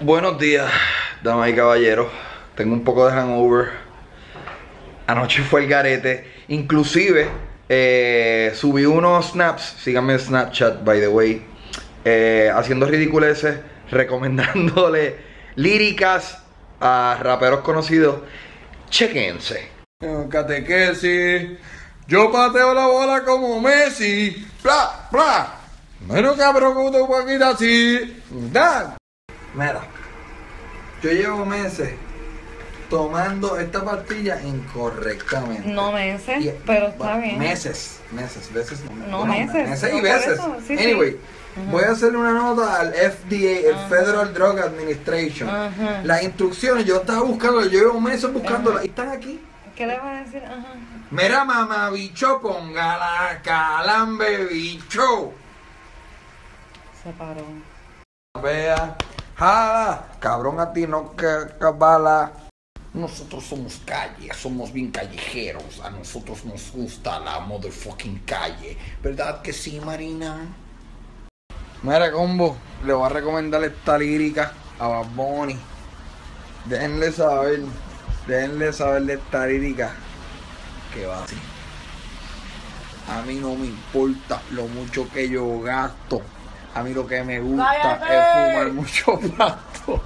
Buenos días, damas y caballeros. Tengo un poco de hangover. Anoche fue el garete. Inclusive subí unos snaps. Síganme en Snapchat, by the way, haciendo ridiculeces, recomendándole líricas a raperos conocidos. Chequense. Catequesis. Yo pateo la bola como Messi. Bla, bla. Menos cabrón que un poquito así. Dan. Mira, yo llevo meses tomando esta pastilla incorrectamente. No meses, pero está bien. Veces no. No, Bueno, meses. Meses y No, veces. por eso, sí, Anyway, sí. voy a hacerle una nota al FDA, el Federal Drug Administration. Las instrucciones, yo estaba buscando, yo llevo meses buscándolas y están aquí. ¿Qué le vas a decir? Mira, mamá bicho, ponga la calambe bicho. Se paró. Vea, jala, cabrón, a ti no que bala. Nosotros somos calle, somos bien callejeros. A nosotros nos gusta la motherfucking calle. ¿Verdad que sí, Marina? Mira, combo, le voy a recomendar esta lírica a Bad Bunny. Déjenle saber de esta lírica que va así. A mí no me importa lo mucho que yo gasto. A mí lo que me gusta es fumar mucho pasto.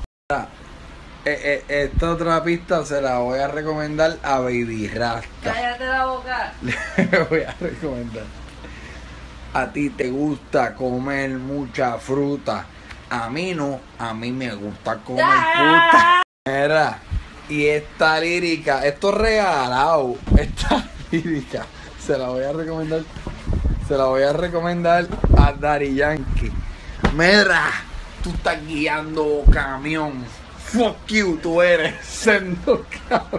Esta otra pista se la voy a recomendar a Baby Rasta. Cállate la boca. Le voy a recomendar. A ti te gusta comer mucha fruta. A mí no, a mí me gusta comer puta. Mira, y esta lírica, esto es regalado. Esta lírica se la voy a recomendar. Se la voy a recomendar a Daddy Yankee. Mira, tú estás guiando camión. Fuck you, tú eres sendo cabrón.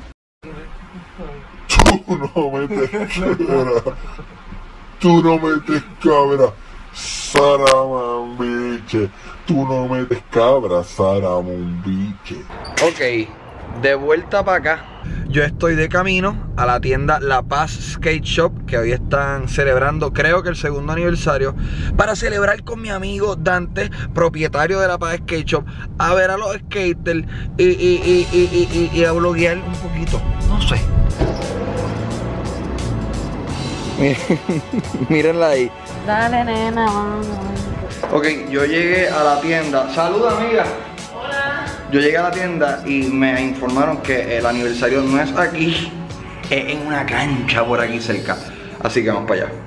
Tú no metes cabra. Tú no metes cabra. Saramambiche. Tú no metes cabra. Saramambiche. Ok, de vuelta para acá. Yo estoy de camino a la tienda La Paz Skate Shop, que hoy están celebrando, creo que el segundo aniversario, para celebrar con mi amigo Dante, propietario de La Paz Skate Shop, a ver a los skaters y a bloguear un poquito, no sé. Mírenla ahí. Dale, nena, vamos. Ok, yo llegué a la tienda. Saluda, amiga. Yo llegué a la tienda y me informaron que el aniversario no es aquí, es en una cancha por aquí cerca. Así que vamos para allá.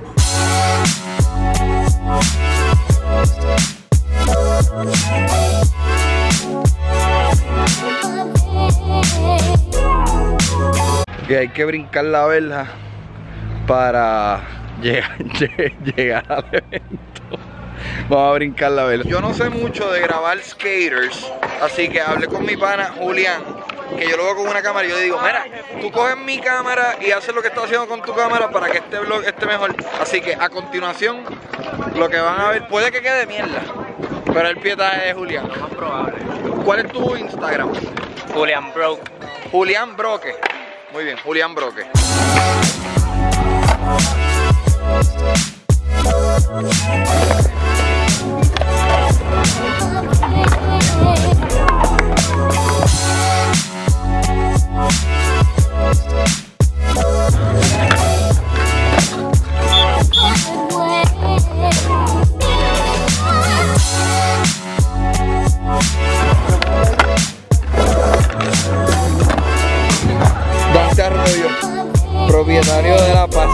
Y hay que brincar la verja para llegar al evento. Vamos a brincar la vela. Yo no sé mucho de grabar skaters, así que hablé con mi pana Julián, que yo lo veo con una cámara y yo le digo, mira, tú coges mi cámara y haces lo que estás haciendo con tu cámara para que este vlog esté mejor. Así que a continuación, lo que van a ver, puede que quede mierda, pero el pietaje es Julián. Lo más probable. ¿Cuál es tu Instagram? Julian Broke. Julián Broque. Muy bien, Julián Broque. Dante Arroyo, propietario de La Paz.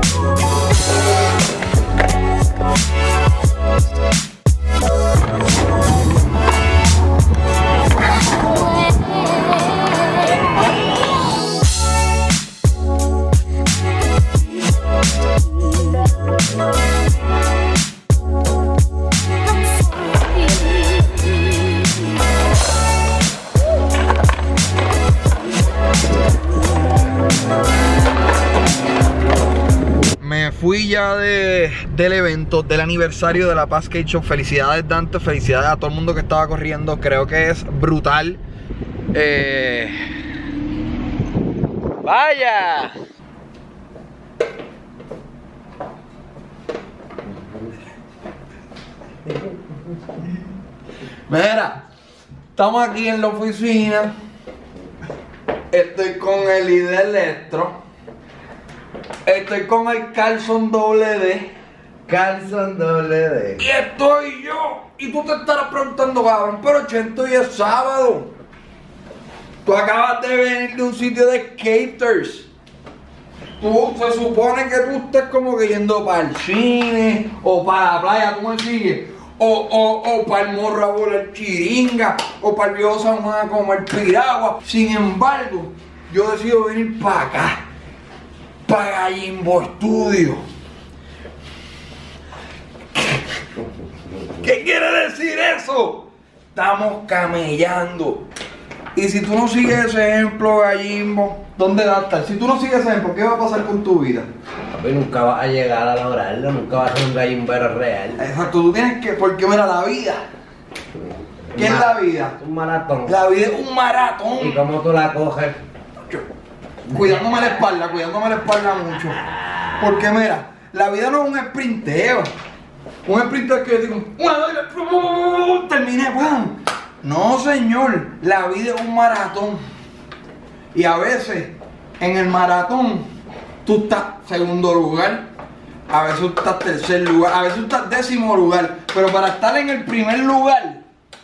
Fui ya del evento, del aniversario de La Paz Skate Shop. Felicidades, Dante, felicidades a todo el mundo que estaba corriendo. Creo que es brutal. ¡Vaya! Mira, Estamos aquí en la oficina. Estoy con el ID Electro. Estoy con el Carlson WD. Carlson WD. Y estoy yo. Y tú te estarás preguntando, cabrón, pero Chento, y es sábado. Tú acabas de venir de un sitio de skaters. Tú, se supone que tú estés como que yendo para el cine o para la playa, tú me sigues. O para el morro a volar chiringa, o para el viejo San Juan a comer piragua. Sin embargo, yo decido venir para acá, para Gallimbo Studio. ¿Qué quiere decir eso? Estamos camellando. Y si tú no sigues ese ejemplo, Gallimbo, ¿dónde vas a estar? Si tú no sigues ese ejemplo, ¿qué va a pasar con tu vida? Papi, nunca vas a llegar a lograrlo, nunca vas a ser un gallimbero real. Exacto, tú tienes que, porque mira, la vida. ¿Qué es la vida? Un maratón. La vida es un maratón. ¿Y cómo tú la coges? Cuidándome la espalda mucho. Porque mira, la vida no es un sprinteo. Un sprinteo es que yo digo, terminé, ¡pam! No, señor, la vida es un maratón. Y a veces, en el maratón, tú estás segundo lugar, a veces tú estás tercer lugar, a veces tú estás décimo lugar. Pero para estar en el primer lugar,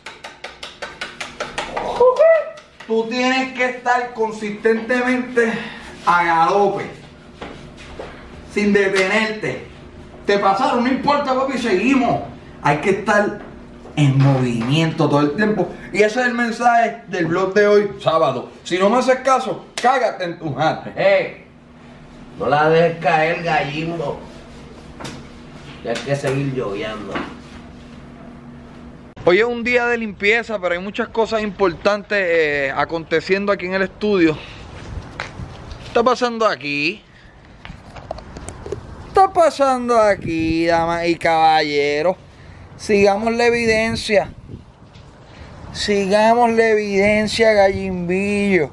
tú tienes que estar consistentemente a galope, sin detenerte. Te pasaron, no importa, papi, seguimos. Hay que estar en movimiento todo el tiempo. Y ese es el mensaje del blog de hoy, sábado. Si no me haces caso, cágate en tu jate. No la dejes caer, Gallimbo. Ya hay que seguir lloviando. Hoy es un día de limpieza, pero hay muchas cosas importantes aconteciendo aquí en el estudio. ¿Qué está pasando aquí? ¿Qué está pasando aquí, damas y caballeros? Sigamos la evidencia. Sigamos la evidencia, Gallimbillo.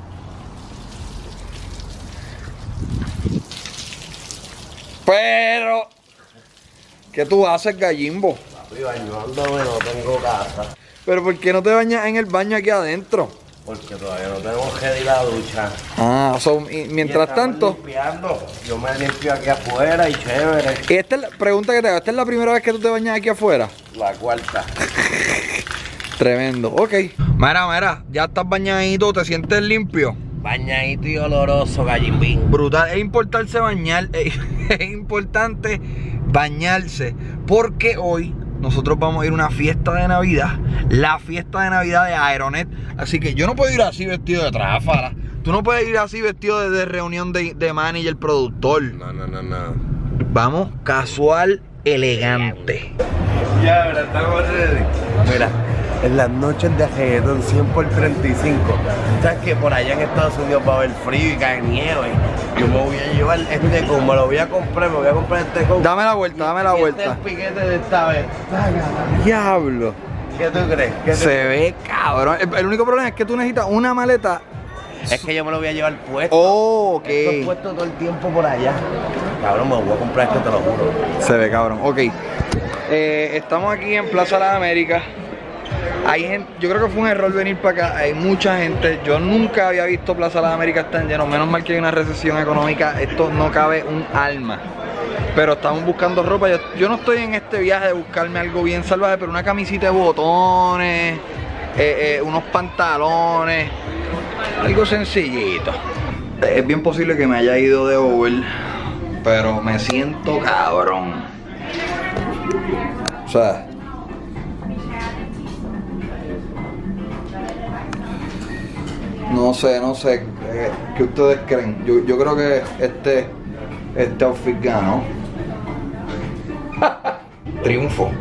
Pero, ¿qué tú haces, Gallimbo? Papi, bañándome, no tengo casa. Pero ¿por qué no te bañas en el baño aquí adentro? Porque todavía no tengo que ir a la ducha. Ah, mientras tanto. Limpiando. Yo me limpio aquí afuera y chévere. Y esta es la pregunta que te hago, ¿esta es la primera vez que tú te bañas aquí afuera? La cuarta. Tremendo, ok. Mira, ya estás bañadito, ¿te sientes limpio? Bañadito y oloroso, Gallimbín. Brutal, es importante bañar, es importante bañarse, porque hoy nosotros vamos a ir a una fiesta de Navidad, la fiesta de Navidad de Aeronet. Así que yo no puedo ir así vestido de tráfala. Tú no puedes ir así vestido de reunión de manager, productor. No. Vamos casual, elegante. Ya, ahora estamos ready. Mira, en las noches de reggaetón 100 por 35. ¿Sabes que por allá en Estados Unidos va a haber frío y cae nieve? Yo me voy a llevar este coat, me voy a comprar este coat. Dame la vuelta. Este es el piquete de esta vez. Diablo. ¿Qué tú crees? Se ve cabrón. El único problema es que tú necesitas una maleta. Es que yo me lo voy a llevar puesto. Oh, ok. Esto es puesto todo el tiempo por allá. Cabrón, me voy a comprar esto, te lo juro. Se ve cabrón, ok. Estamos aquí en Plaza de las Américas. Hay gente, yo creo que fue un error venir para acá. Hay mucha gente. Yo nunca había visto Plaza de las Américas tan lleno. Menos mal que hay una recesión económica. Esto no cabe un alma. Pero estamos buscando ropa. Yo no estoy en este viaje de buscarme algo bien salvaje, pero una camisita de botones, unos pantalones, algo sencillito. Es bien posible que me haya ido de over, pero me siento cabrón. O sea, no sé, ¿qué ustedes creen? Yo creo que este outfit ganó. Triunfo.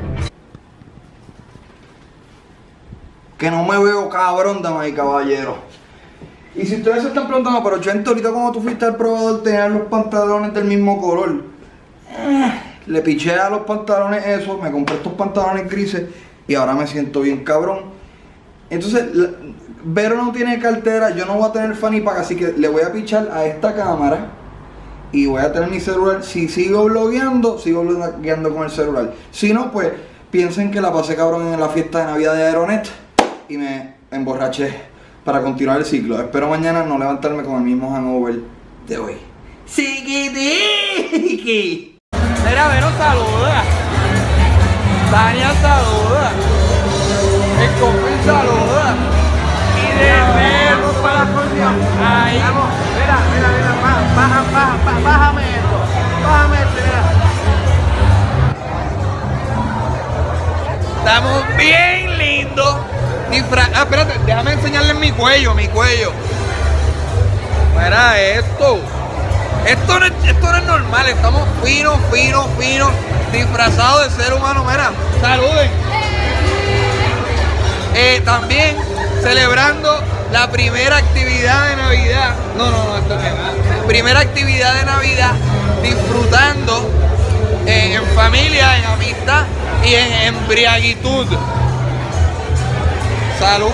Que no me veo cabrón, damas y caballeros. Y si ustedes se están preguntando, pero Chento, ahorita cuando tú fuiste al probador tenías los pantalones del mismo color. Le piché a los pantalones esos, me compré estos pantalones grises y ahora me siento bien cabrón. Entonces, Vero no tiene cartera, yo no voy a tener fanny pack, así que le voy a pichar a esta cámara y voy a tener mi celular. Si sigo blogueando con el celular. Si no, pues piensen que la pasé cabrón en la fiesta de Navidad de Aeronet. y me emborraché para continuar el ciclo. Espero mañana no levantarme con el mismo hangover de hoy. ¡Siquitiqui! Mira, Vero saluda. Tania saluda. El Cofín saluda. Y de nuevo para la próxima. Ahí. Vamos, mira, bájame esto. Bájame esto, mira. Estamos bien lindos. Espérate, déjame enseñarles mi cuello. Mira esto. Esto no es normal, estamos finos, disfrazados de ser humano. Mira, saluden. También celebrando la primera actividad de Navidad. Esto es primera actividad de Navidad, disfrutando en familia, en amistad y en embriaguitud. Salud.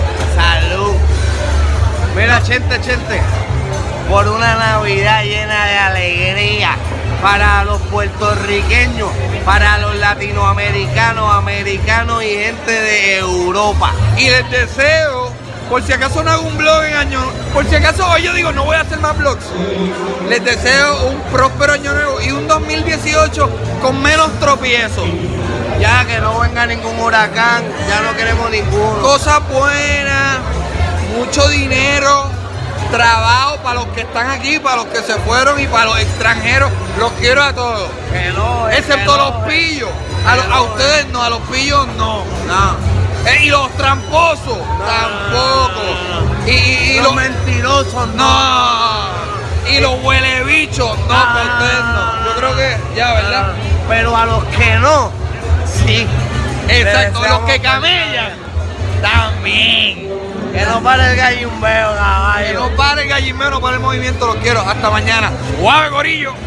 Mira, Chente, por una Navidad llena de alegría para los puertorriqueños, para los latinoamericanos, americanos y gente de Europa. Y les deseo, por si acaso no hago un blog en año, por si acaso hoy yo digo no voy a hacer más blogs, les deseo un próspero año nuevo y un 2018 con menos tropiezos. Ya que no venga ningún huracán, ya no queremos ninguno. Cosas buenas, mucho dinero, trabajo para los que están aquí, para los que se fueron y para los extranjeros. Los quiero a todos. Que no, excepto los pillos. A ustedes no, a los pillos no. Y los tramposos tampoco. Y los mentirosos no. Y los huelebichos no, para ustedes no. Yo creo que ya, ¿verdad? Pero a los que no, sí. Exacto, a los que camellan también. Que no pare el gallimbeo, caballo. Que no pare el gallimbeo, no pare el movimiento, los quiero. Hasta mañana. ¡Suave, gorillo!